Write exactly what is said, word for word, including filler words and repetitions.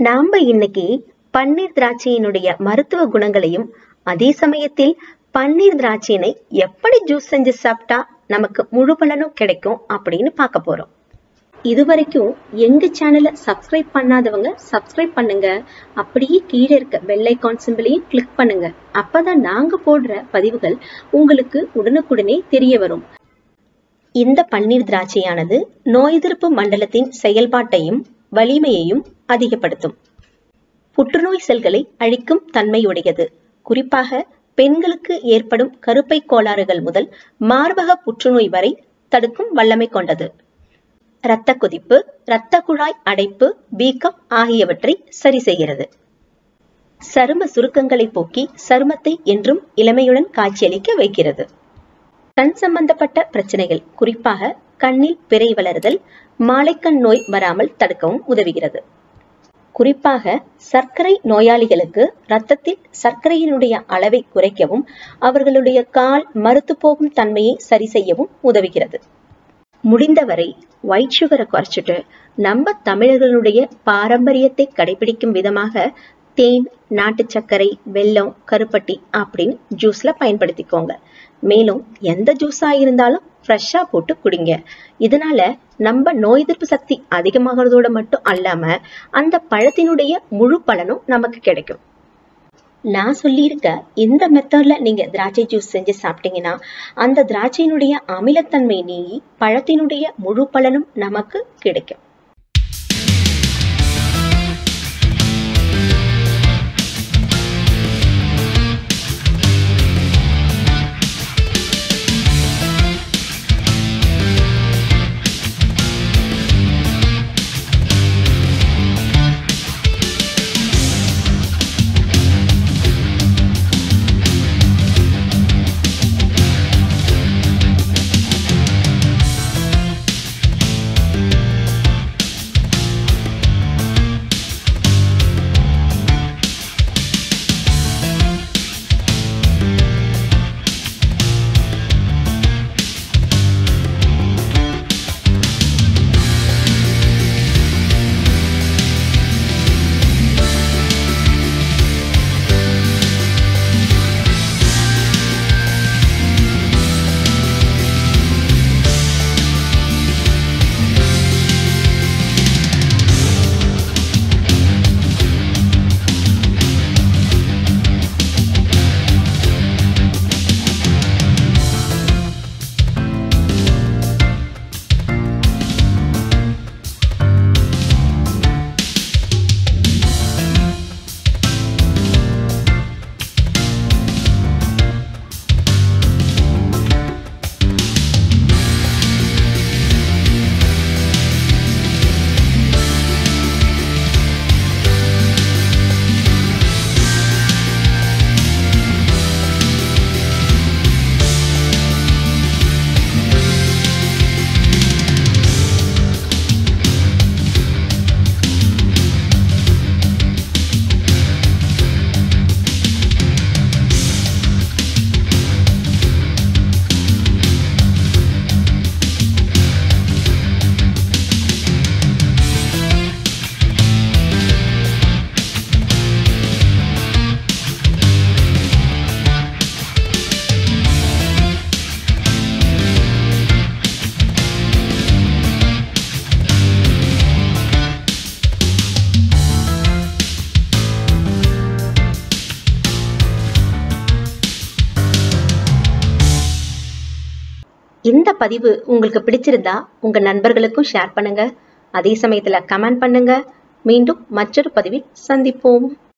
நாம இன்னைக்கு பன்னீர் திராட்சையினுடைய மருத்துவ குணங்களையும் அதே சமயத்தில் பன்னீர் திராட்சையினை எப்படி ஜூஸ் செஞ்சு சாப்பிட்டா நமக்கு முழு பலனும் கிடைக்கும் அப்படின்னு பார்க்க போறோம். இதுவரைக்கும் எங்க சேனலை சப்ஸ்கிரைப் பண்ணாதவங்க சப்ஸ்கிரைப் பண்ணுங்க. அப்படியே கீழே இருக்க பெல் ஐகான் சிம்பிளையும் கிளிக் பண்ணுங்க. அப்பதான் நாங்க போடுற பதிவுகள் உங்களுக்கு உடனுக்குடனே தெரிய வரும். இந்த பன்னீர் திராட்சையானது நோய் எதிர்ப்பு மண்டலத்தின் செயல்பாட்டையும் வலிமையையும் அதிகப்படுத்தும். புற்றுநோய் செல்களை அழிக்கும் தன்மையுடையது. குறிப்பாக பெண்களுக்கு ஏற்படும் கருப்பை கோளாறுகள் முதல் மார்பக புற்றுநோய் வரை தடுக்கும் வல்லமை கொண்டது. இரத்த கொதிப்பு, இரத்த குழாய் அடைப்பு, வீக்கம் ஆகியவற்றை சரி செய்கிறது. சரும சுருக்கங்களை போக்கி சருமத்தை என்றும் இளமையுடன் காட்சியளிக்க வைக்கிறது. கண் சம்பந்தப்பட்ட பிரச்சனைகள், குறிப்பாக கண்ணில் பிறை வளருதல், மாலைக்கண் நோய் வராமல் தடுக்கவும் உதவுகிறது. குறிப்பாக சர்க்கரை நோயாளிகளுக்கு இரத்தத்தில் சர்க்கரையினுடைய அளவை குறைக்கவும் அவர்களுடைய கால் மறுத்து போகும் தன்மையை சரி செய்யவும் உதவுகிறது. முடிந்தவரை ஒயிட் சுகரை குறைச்சிட்டு நம்ம தமிழர்களுடைய பாரம்பரியத்தை கடைபிடிக்கும் விதமாக தேன், நாட்டு சர்க்கரை, வெல்லம், கருப்பட்டி அப்படின்னு ஜூஸ்ல பயன்படுத்திக்கோங்க. மேலும் எந்த ஜூஸா இருந்தாலும் ஃப்ரெஷ்ஷா போட்டு குடிங்க. இதனால நம்ம நோய் எதிர்ப்பு சக்தி அதிகமாகிறதோட மட்டும் அல்லாம அந்த பழத்தினுடைய முழு பலனும் நமக்கு கிடைக்கும். நான் சொல்லியிருக்க இந்த மெத்தட்ல நீங்க திராட்சை ஜூஸ் செஞ்சு சாப்பிட்டீங்கன்னா அந்த திராட்சையினுடைய அமிலத்தன்மை நீங்கி பழத்தினுடைய முழு பலனும் நமக்கு கிடைக்கும். இந்த பதிவு உங்களுக்கு பிடிச்சிருந்தா உங்க நண்பர்களுக்கும் ஷேர் பண்ணுங்க. அதே சமயத்துல கமெண்ட் பண்ணுங்க. மீண்டும் மற்றொரு பதிவில் சந்திப்போம்.